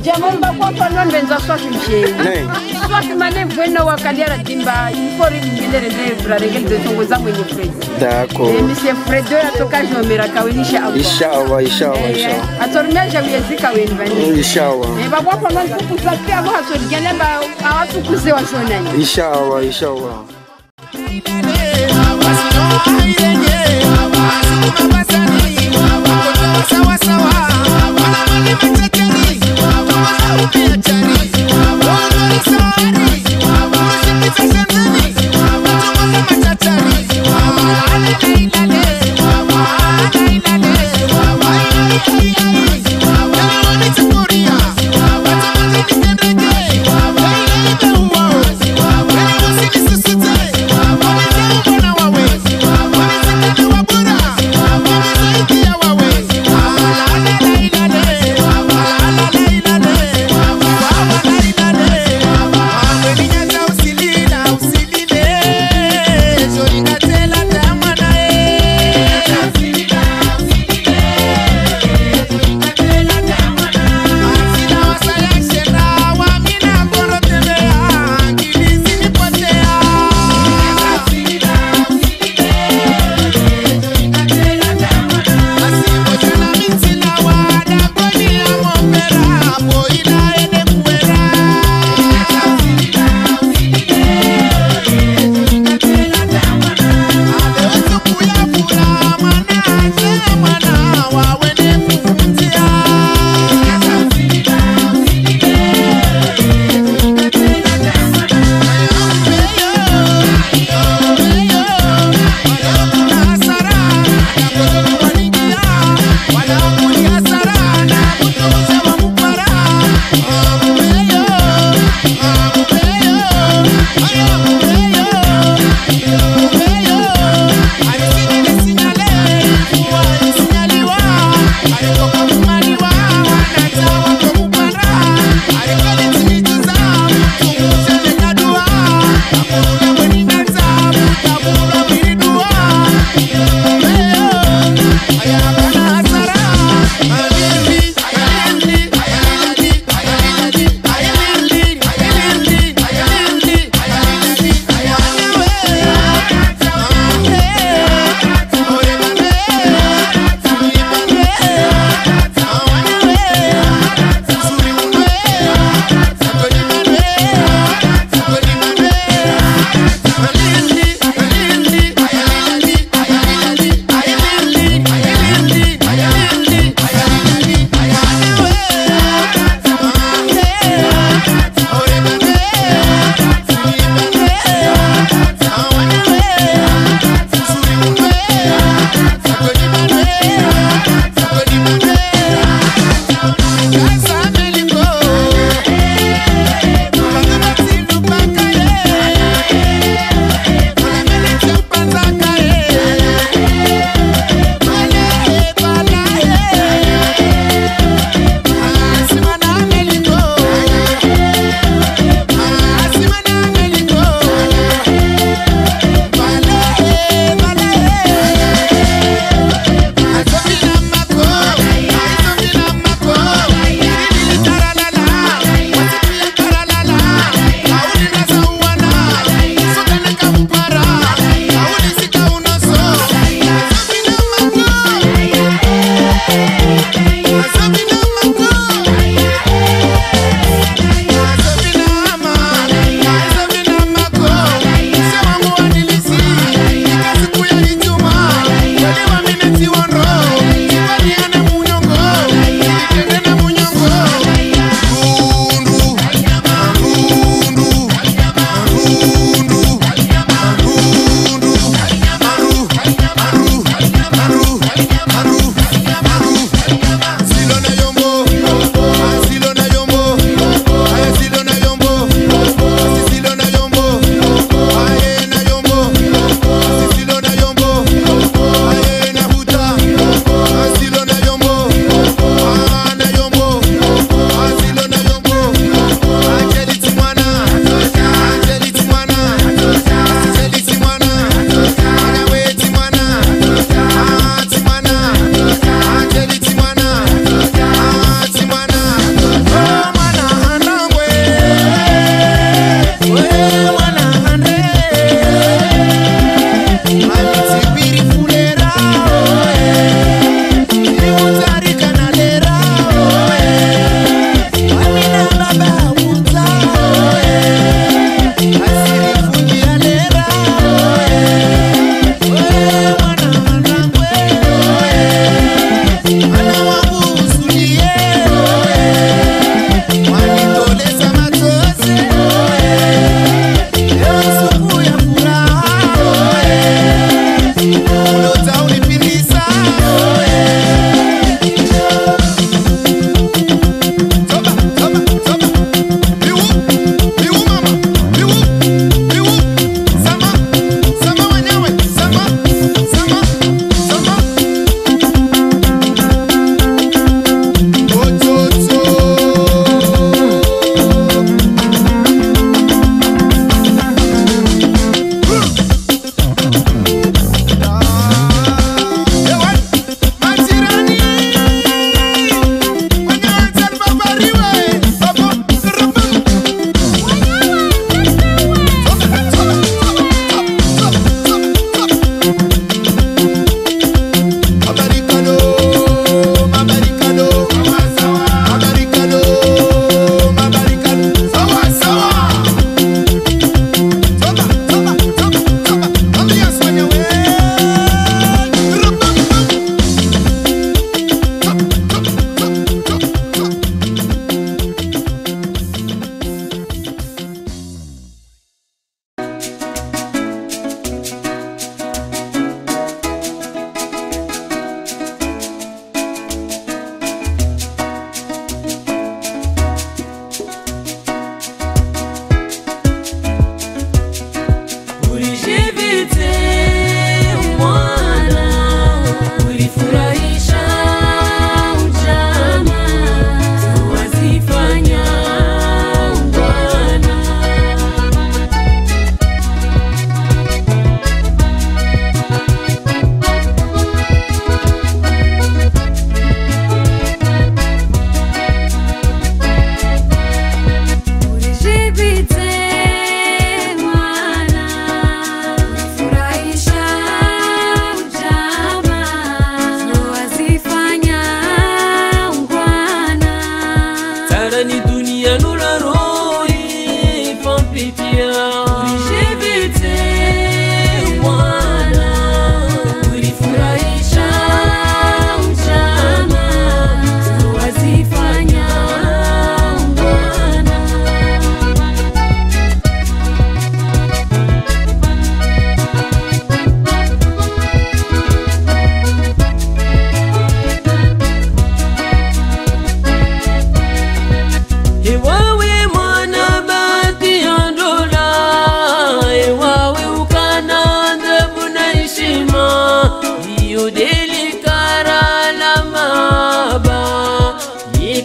Jamamba kwa non benza soit fiché. Soit mané bueno wakaliara timba il faut réguler les règles de son goza mwenye Fred. D'accord. Et monsieur Fredo atoka jomera kawenisha Allah. Inshallah. Atormia jamiyezika wenvani. Inshallah. Et baba kwa non kupusapi abo hatorigana ba awatu kusewa sonani. Inshallah.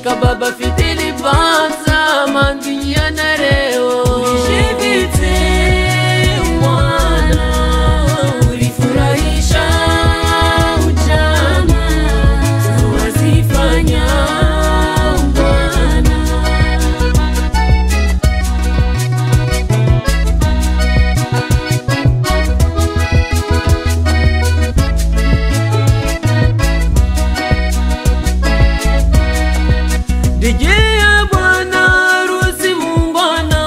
kababa fitili panza mandunya na leo ulishibite mwana ulifurahisha ujama tuwazifanya Dijia bwana harusi mungwana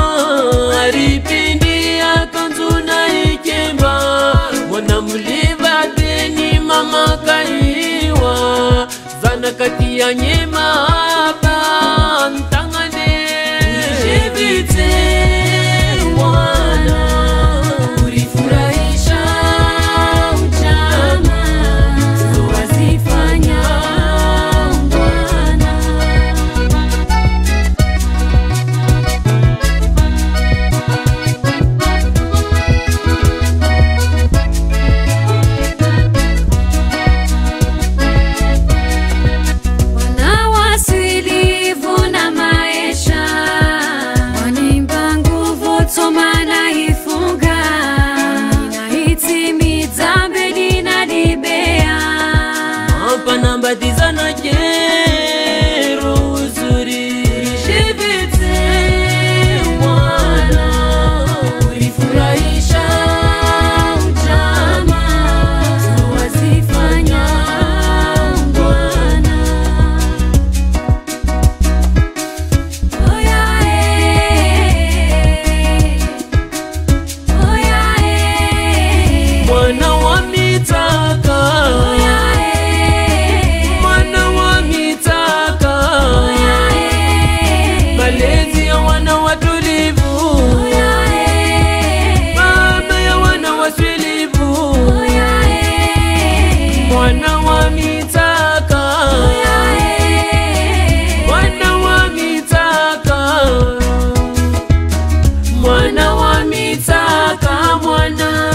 alipindia kanzu na ikemba mwana muliva deni mama kaiwa zana kati ya nyema hapa ntangane ulishibite mwana ulifurahisha ujama tuwazifanya Panambadizana kero uzuri shibite mwana ulifurahisha ujama tuwazifanya mwana mwana wa mitaka malezi ya wana watulivu baba ya wana wasilivu mwana wa mitaka mwana wa mitaka mwana wa mitaka mwana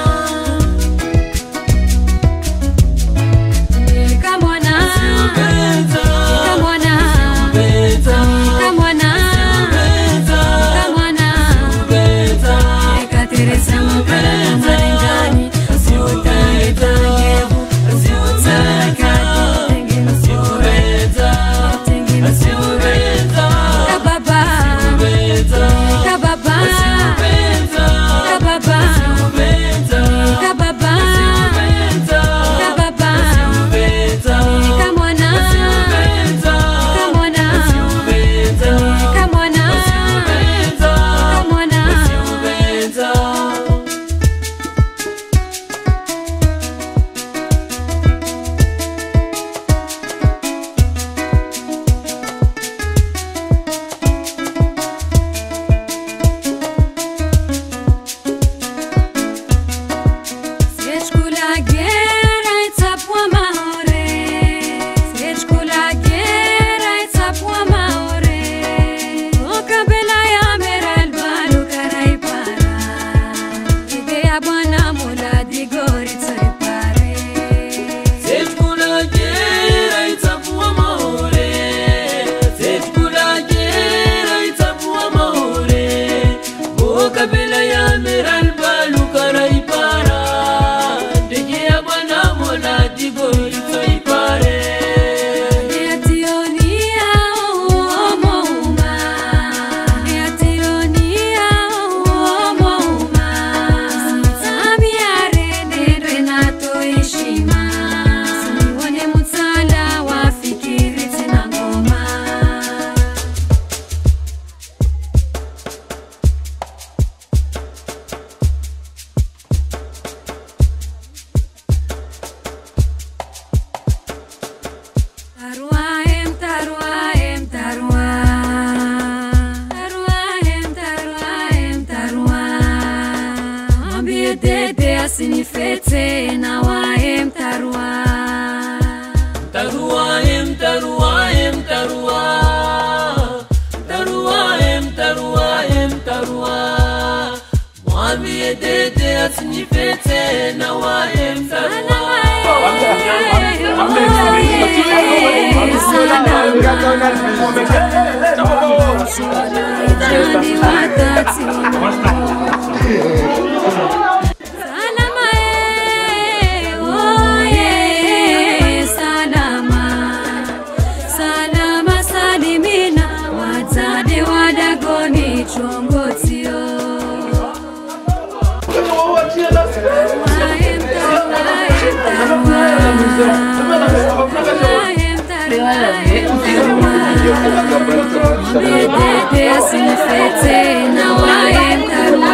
Sinifete na wahem tarua tarua hem tarua hem tarua tarua hem tarua hem tarua mwambie dede asinifete na wahem tarua Dede asinifete na wae mtarua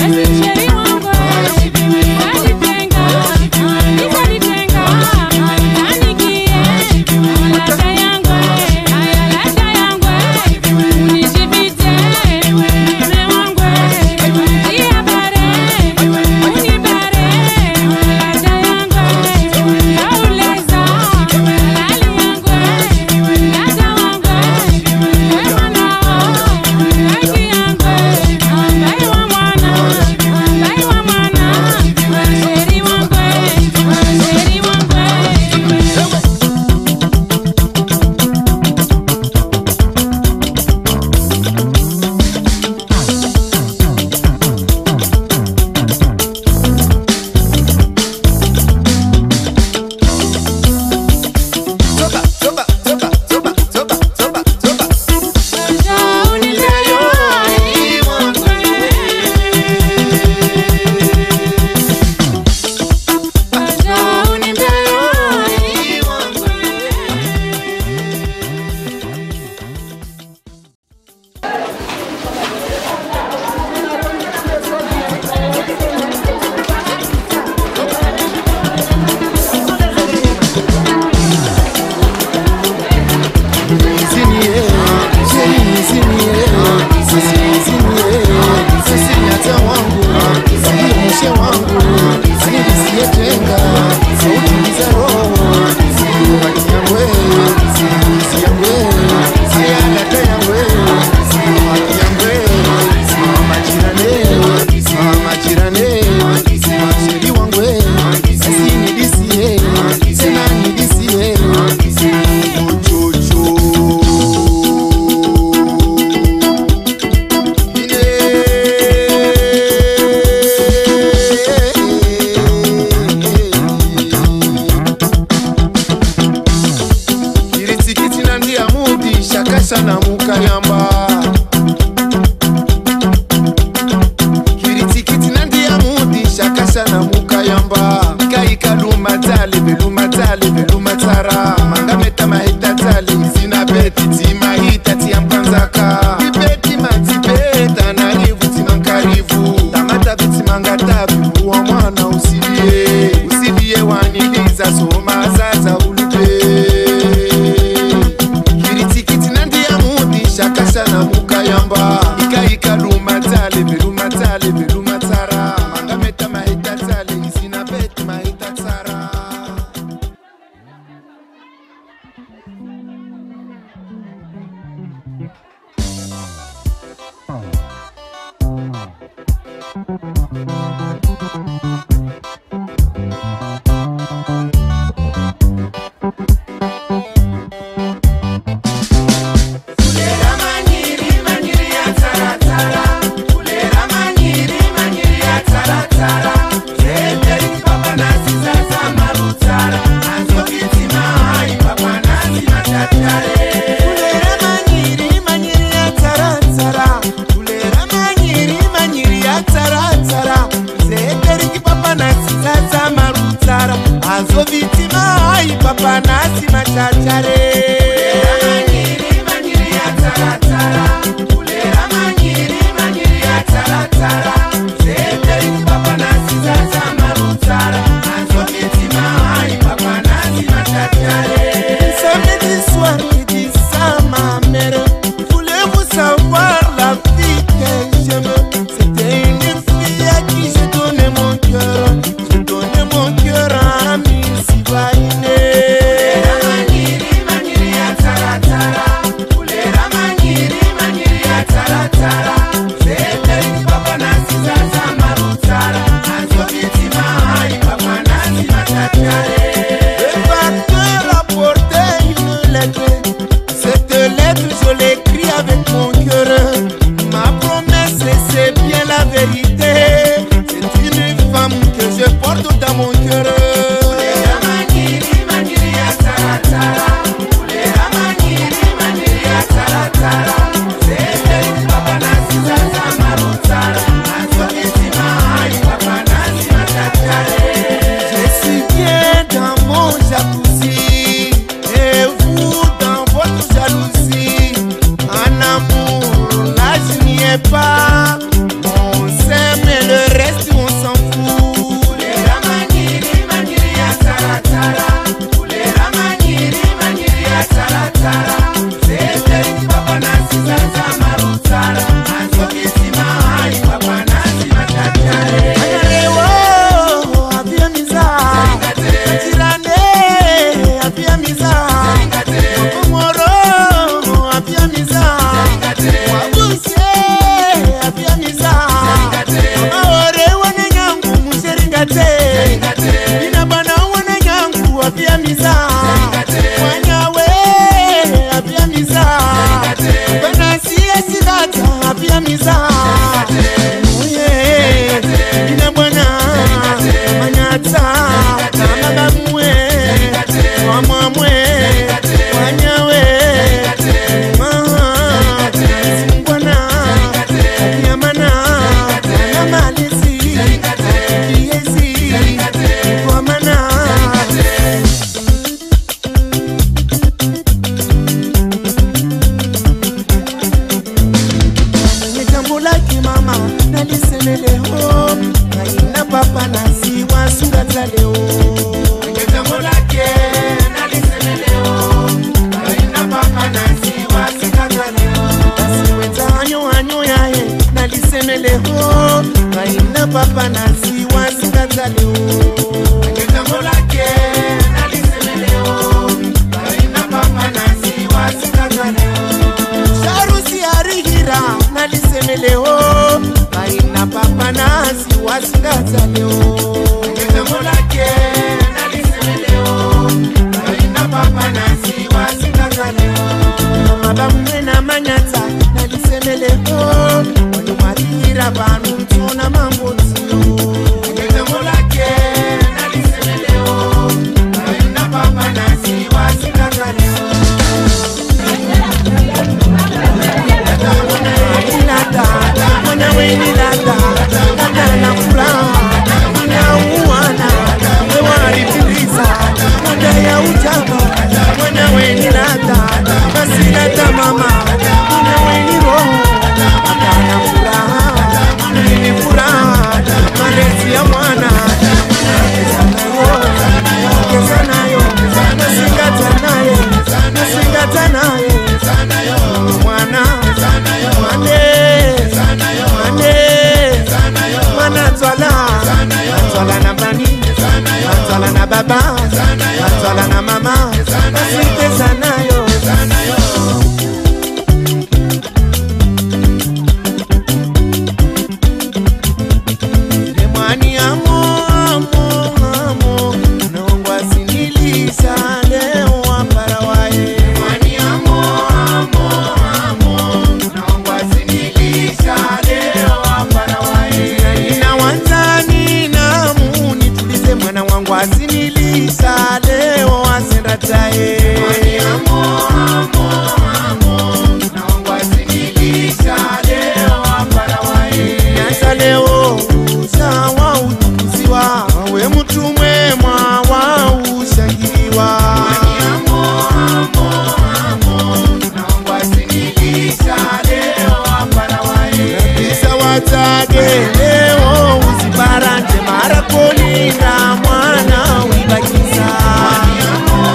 sana mukayamba kiritikiti nandi ya mudi shaka sana mukayamba kaikaluma tale veluma tara mangameta mahita tale zina beti tima hita tiampanzaka bibeti matibeta na rivu timankarivu tamata biti mangatabi wa mwana usilie waniliza soma zaza shaka sana mukayamba ikaikaluma tale veluma tara mangameta mahita tale isina beti mahita tara Azo vitima ai papa nasi machachare manyiri ya taratara kulera manyiri ya taratara zederi papa nasi zaza marutara azo vitima ai papa nasi machachare. Samedi soir il dit ça ma mère, voulez-vous savoir la vie que j'aime? C'était une fille à qui je donnais mon cœur, pas, on s'aime le leo kaina papa nasi wasingaza leo jambo lake naliseme leo kaina papa nasi wasingaza leo sharusi arihira naliseme leo kaina papa nasi wasingaza leo jambo lake naliseme leo kaina papa nasi wasingaza leo mabamwe na manyata naliseme leo walumarihira banu mtona mambo tio jambo lake naliseme leo kaina papa nasi wasingaza leo mwana weni lata lata na furaha mwana uwana wewaritiliza mwana ya ujama mwana weni lata basi lata mama mwana weni roho lata na furaha nini furaha malezi ya mwana kesa nayo nasingata naye mwana mwana twala na bani twala na baba twala na mama asitesa nayo mwani amo nongwa sinilisa leo waparawaye mwani amo nongwa sinilisa leo waparawaye ina wanzani na muni tulize mwana wangu asinilisa leo asendataye mwani amo nongwa sinilisa leo waparawaye nyasa leo usawa utukuziwa we mtu mwema wa ushangiliwa mwani amo nongwa sinilisa leo waparawaye kabisa watage leo usibaranje mara kolinda mwana wibakiza mwani amo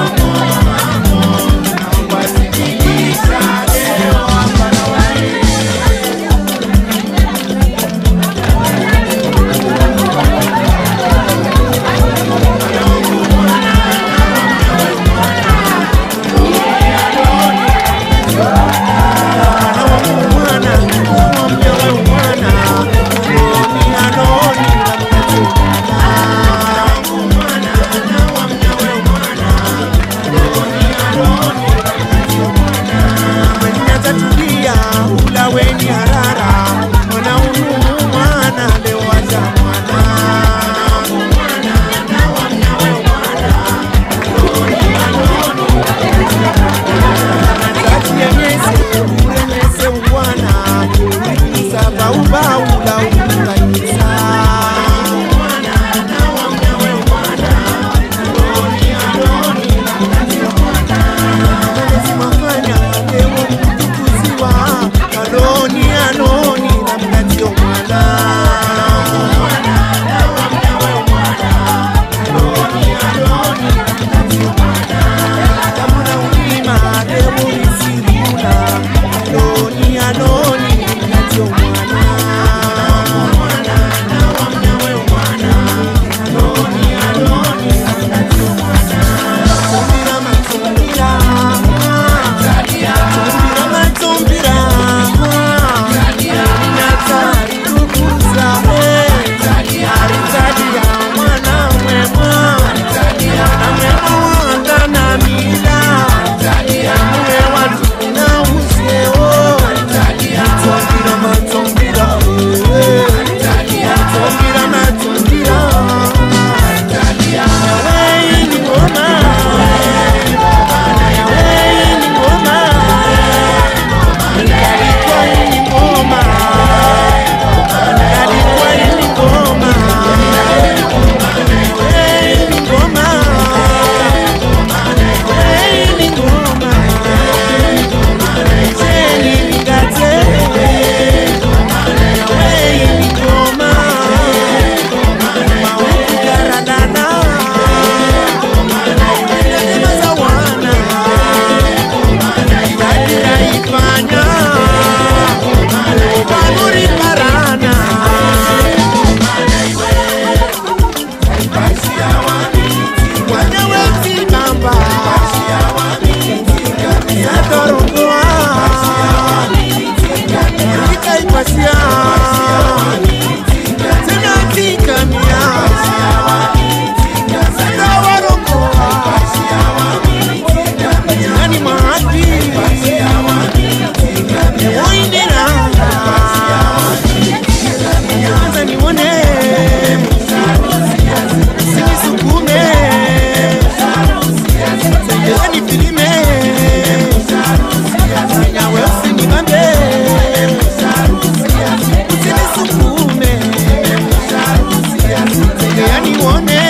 nongwa sinilisa leo waparawaye bwana nione usinisukume sengeni filime nawe usinibambe usinisukume sengeni nione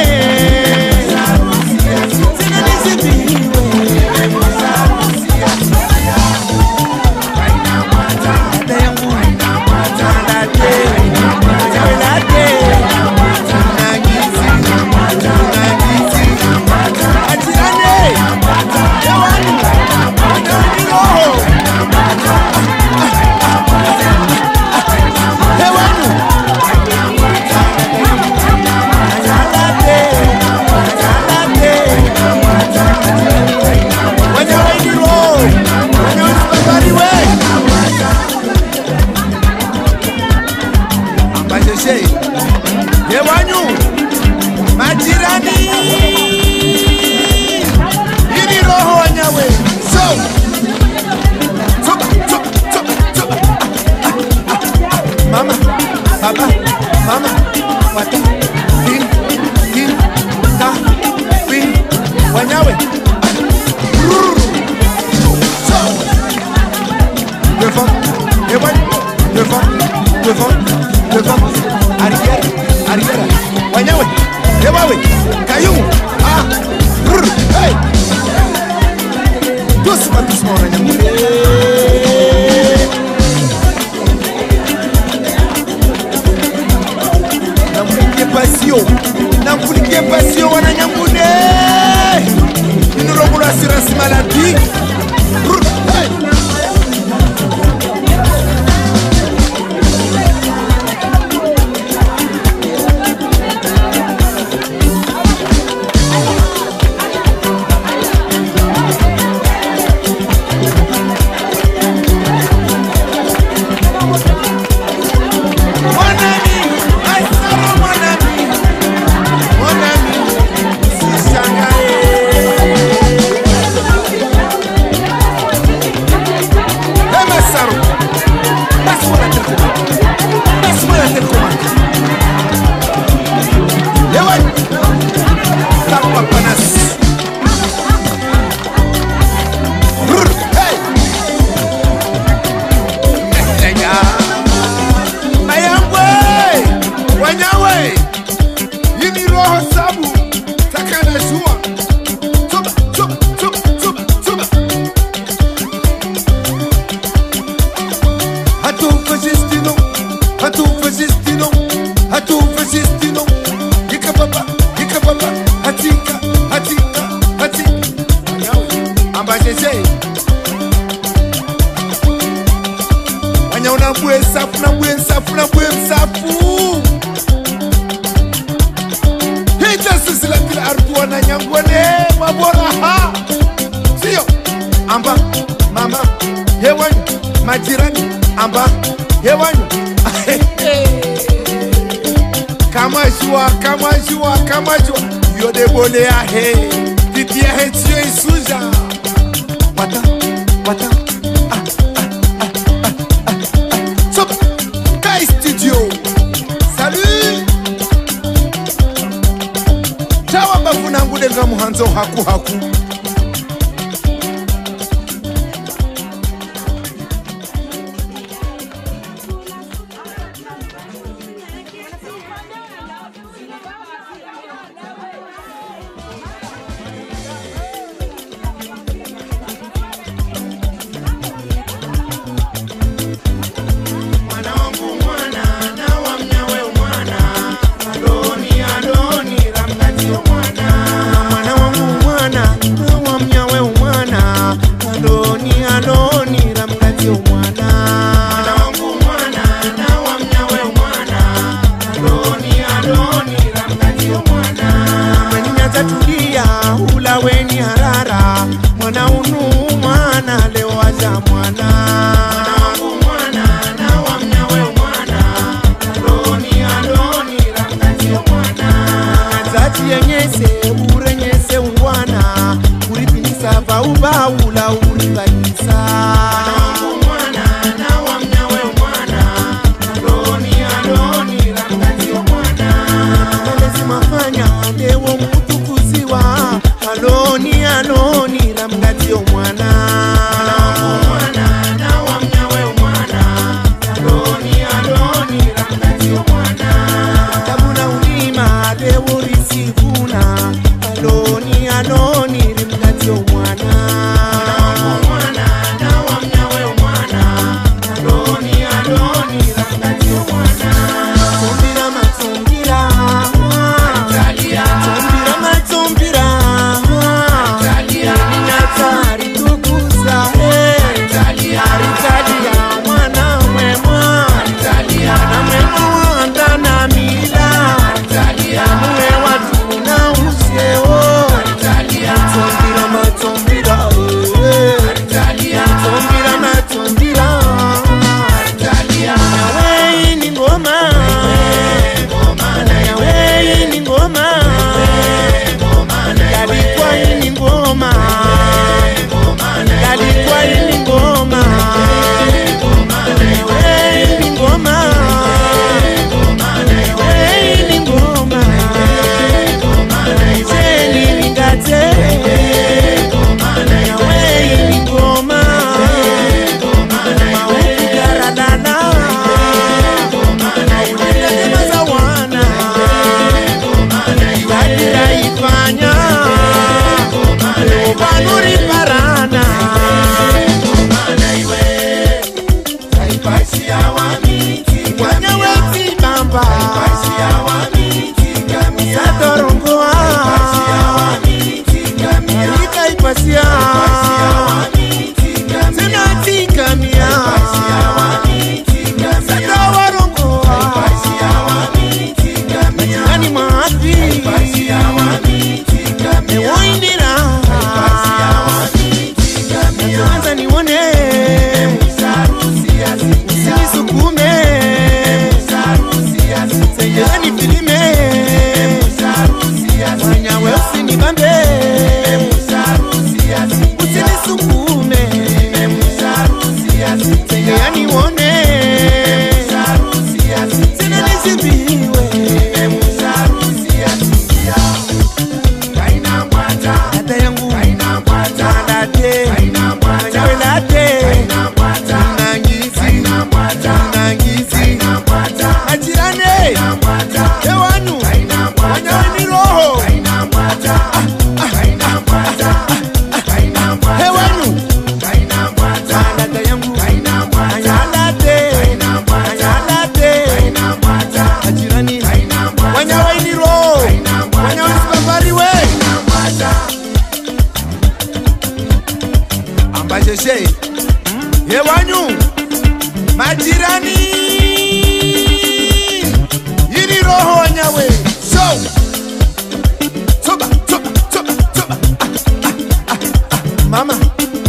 Mwana, na wa mnyawe mwana, Adoni, Adoni,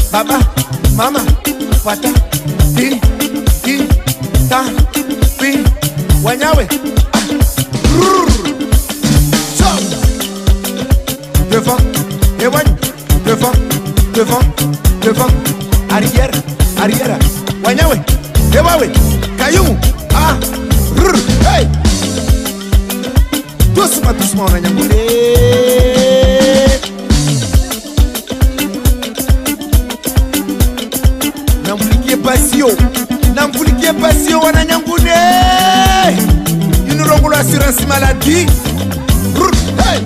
baba, mama, pata, ti, ta, pi, wanyawe. Chop. Devant, éloigne, devant, devant, devant, arrière, arrière, wanyawe, ewawe, kayumu, ah, hey. Doucement, doucement, on a nyangule. N'ambulikie passion wana nyangune. Une rongolo assurance maladie. Hey.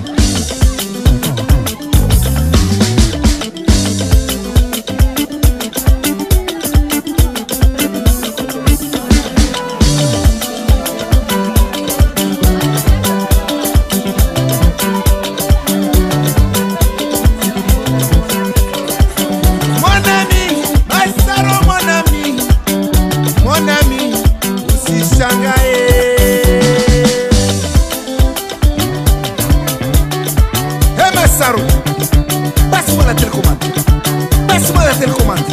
Passe-moi la télécommande. Passe-moi la télécommande.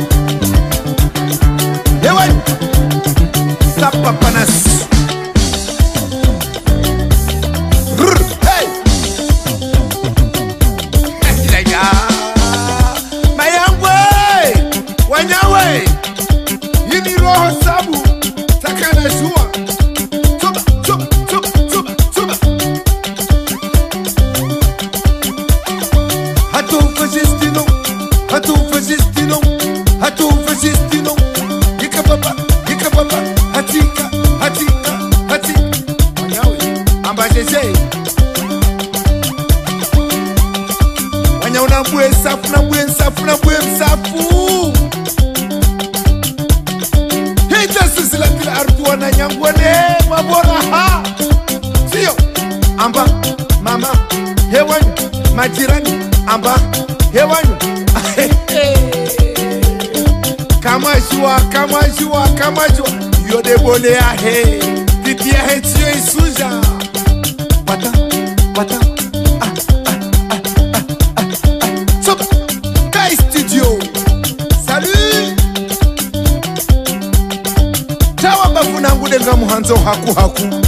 Eh ouais. Ta papanas. Hey. Mayangwe. Wanyawe. Yini roho sabu. Takana shua. Tuba, tuba, tuba, tuba, tuba. Hatu fasistino, yika papa, hatika, wanyawe, ambajeje, wanyawe na bwe msafu, hita sisi la kila artuwa na nyangwane, mabora ha, siyo, amba, mama, hewanyu, majirani, amba, hewanyu, Kama jua, yo de bole a he, titi a he tio isuja. Pata, Soba, Kai Studio, salut. Tawa bafu nangu denga muhanzo haku.